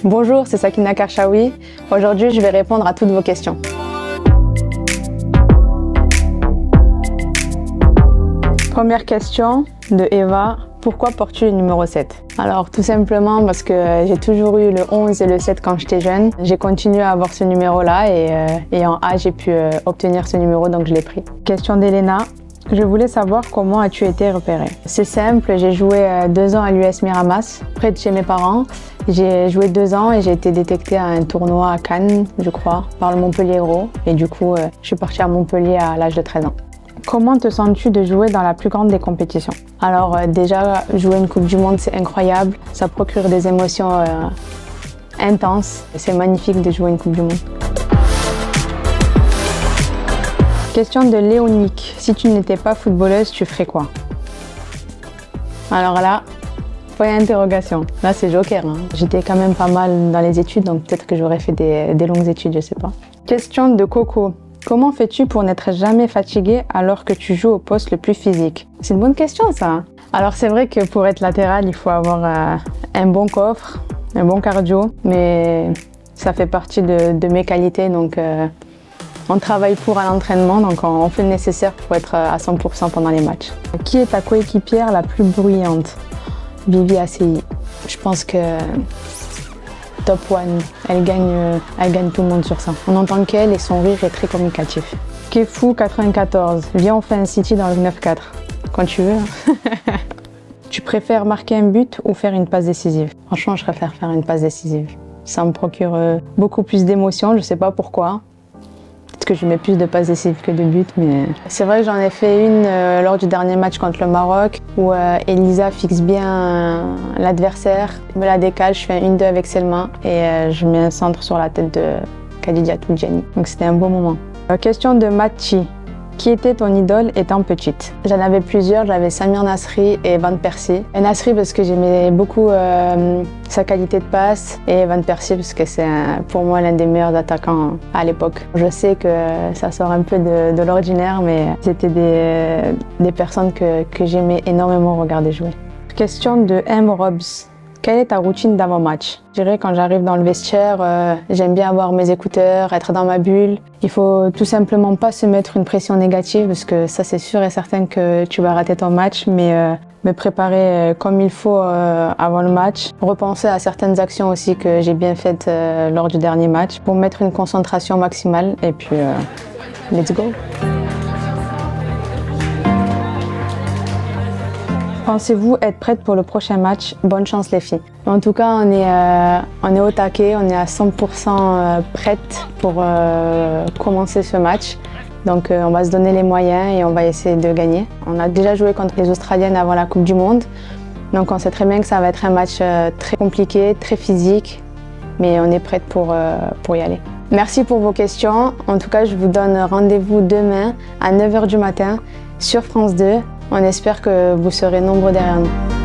Bonjour, c'est Sakina Karchaoui. Aujourd'hui, je vais répondre à toutes vos questions. Première question de Eva. Pourquoi portes-tu le numéro 7? Alors tout simplement parce que j'ai toujours eu le 11 et le 7 quand j'étais jeune. J'ai continué à avoir ce numéro-là et en A, j'ai pu obtenir ce numéro, donc je l'ai pris. Question d'Elena. Je voulais savoir comment as-tu été repérée? C'est simple, j'ai joué 2 ans à l'US Miramas, près de chez mes parents. J'ai joué 2 ans et j'ai été détectée à un tournoi à Cannes, je crois, par le Montpellier Hérault. Et du coup, je suis partie à Montpellier à l'âge de 13 ans. Comment te sens-tu de jouer dans la plus grande des compétitions? Alors déjà, jouer une Coupe du Monde, c'est incroyable. Ça procure des émotions intenses. C'est magnifique de jouer une Coupe du Monde. Question de Léonique. Si tu n'étais pas footballeuse, tu ferais quoi? Alors là, point d'interrogation. Là, c'est joker. Hein. J'étais quand même pas mal dans les études, donc peut-être que j'aurais fait des longues études, je sais pas. Question de Coco. Comment fais-tu pour n'être jamais fatiguée alors que tu joues au poste le plus physique? C'est une bonne question, ça. Alors c'est vrai que pour être latéral, il faut avoir un bon coffre, un bon cardio, mais ça fait partie de mes qualités, donc on travaille pour à l'entraînement, donc on fait le nécessaire pour être à 100% pendant les matchs. Qui est ta coéquipière la plus bruyante? Vivi ACI. Je pense que Top One, elle gagne tout le monde sur ça. On entend qu'elle et son rire est très communicatif. Kefou 94, viens on fait un city dans le 9-4. Quand tu veux. Tu préfères marquer un but ou faire une passe décisive? Franchement, je préfère faire une passe décisive. Ça me procure beaucoup plus d'émotions, je sais pas pourquoi. Peut-être que je mets plus de passes décisives que de buts, mais... C'est vrai que j'en ai fait une lors du dernier match contre le Maroc, où Elisa fixe bien l'adversaire, me la décale, je fais un 1-2 avec Selma et je mets un centre sur la tête de Khadija Toudjani. Donc c'était un beau moment. Question de Machi. Qui était ton idole étant petite? J'en avais plusieurs, j'avais Samir Nasri et Van Persie. Nasri parce que j'aimais beaucoup sa qualité de passe et Van Persie parce que c'est pour moi l'un des meilleurs attaquants à l'époque. Je sais que ça sort un peu de l'ordinaire, mais c'était des personnes que j'aimais énormément regarder jouer. Question de M. Robs. Quelle est ta routine d'avant-match? Je dirais quand j'arrive dans le vestiaire, j'aime bien avoir mes écouteurs, être dans ma bulle. Il faut tout simplement pas se mettre une pression négative parce que ça c'est sûr et certain que tu vas rater ton match, mais me préparer comme il faut avant le match. Repenser à certaines actions aussi que j'ai bien faites lors du dernier match pour mettre une concentration maximale et puis let's go! Pensez-vous être prête pour le prochain match? Bonne chance les filles. En tout cas, on est au taquet, on est à 100% prête pour commencer ce match. Donc on va se donner les moyens et on va essayer de gagner. On a déjà joué contre les Australiennes avant la Coupe du Monde. Donc on sait très bien que ça va être un match très compliqué, très physique. Mais on est prête pour y aller. Merci pour vos questions. En tout cas, je vous donne rendez-vous demain à 9 h du matin sur France 2. On espère que vous serez nombreux derrière nous.